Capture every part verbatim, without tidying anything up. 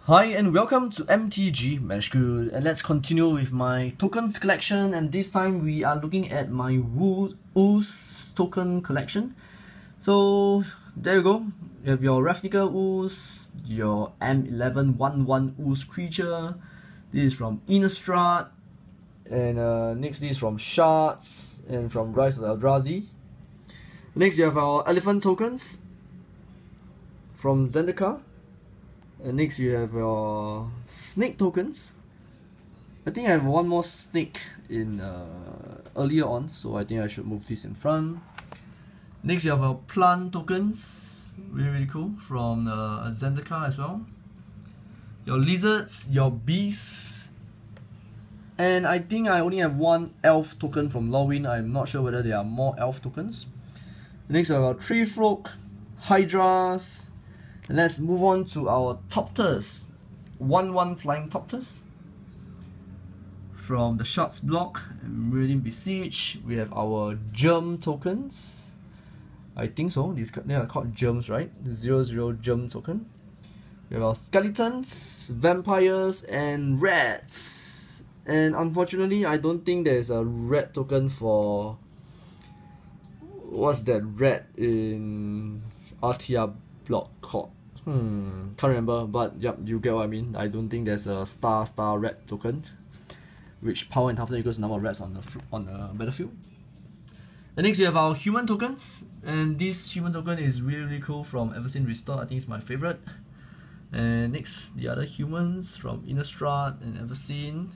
Hi and welcome to M T G Manage Crew, and let's continue with my tokens collection, and this time we are looking at my Woo Ooze token collection. So there you go, you have your Ravnica Ooze, your M eleven one one Ooze creature, this is from Innistrad, and uh, next this is from Shards, and from Rise of Eldrazi. Next you have our Elephant tokens from Zendikar. And next you have your snake tokens. I think I have one more snake in uh, earlier on, so I think I should move this in front. Next you have our plant tokens, really really cool, from uh, Zendikar as well. Your lizards, your beasts, and I think I only have one elf token from Lorwyn. I'm not sure whether there are more elf tokens. Next you have our tree folk, hydras. And let's move on to our Topters, one one flying Topters. From the Shards block and Meridian Besiege, we have our Germ tokens. I think so, these they are called Germs, right? The zero zero Germ token. We have our Skeletons, Vampires, and Rats. And unfortunately, I don't think there's a red token for... What's that red in R T R block called? Hmm, can't remember, but yep, you get what I mean. I don't think there's a star star red token, which power and toughness equals the number of reds on the on the battlefield. And next we have our human tokens, and this human token is really really cool from Everseen Restored. I think it's my favorite. And next the other humans from Innistrad and Everseen.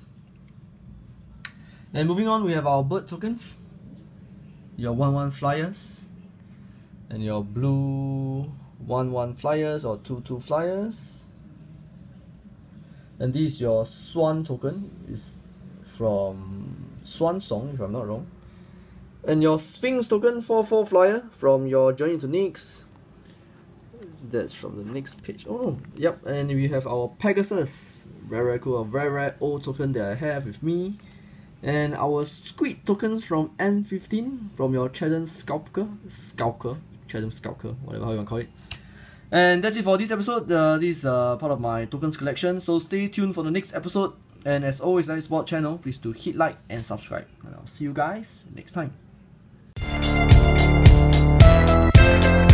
And moving on, we have our bird tokens, your one one flyers, and your blue one one flyers or two two flyers. And this is your swan token, is from Swan Song if I'm not wrong. And your Sphinx token, four four flyer from your Journey to Nyx. That's from the next page. Oh no, yep. And we have our Pegasus, very very cool, a very very old token that I have with me. And our Squid tokens from N fifteen from your Cheddar Skulker, Skulker, Cheddar Skulker, whatever how you want to call it. And that's it for this episode. Uh, this is uh, part of my tokens collection, so stay tuned for the next episode. And as always, like this sport channel, please do hit like and subscribe. And I'll see you guys next time.